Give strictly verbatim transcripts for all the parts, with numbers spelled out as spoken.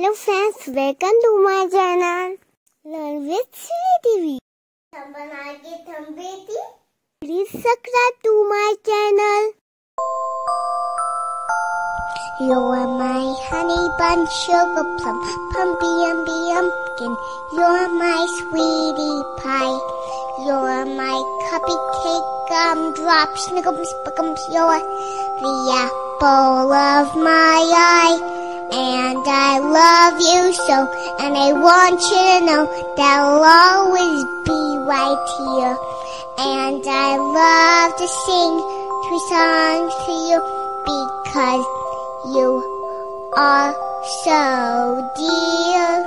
Hello friends, welcome to my channel Learn with ShriDwi. हम बनाएंगे thumbpainting. Please subscribe to my channel. You are my honey bun, sugar plum, pumpy umby umpkin. You are my sweetie pie. You are my cupcake gumdrop, snickums, spickums. You are the apple of my eye. And I love you so, and I want you to know that I'll always be right here. And I love to sing three songs to you because you are so dear.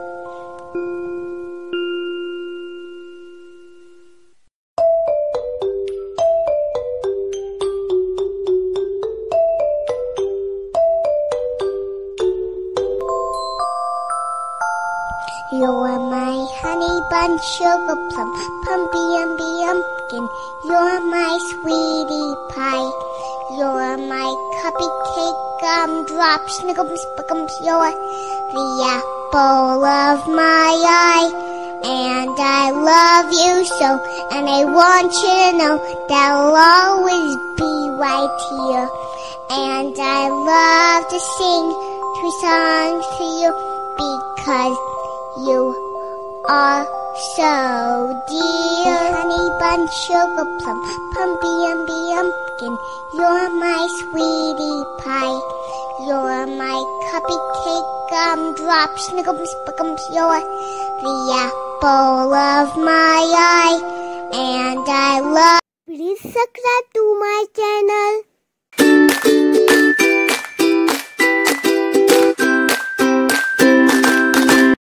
You are my honey bun, sugar plum, pumpy umby umpkin. You are my sweetie pie. You are my cupcake gumdrop, snickums, spickums. You are the apple of my eye. And I love you so, and I want you to know that I'll always be right here. And I love to sing three songs to you because you are so dear. Honey bun, sugar plum, pumpy umby umpkin. You're my sweetie pie. You're my cupcake gumdrop, snickums, spickums. You're the apple of my eye. And I love. Please subscribe to my channel.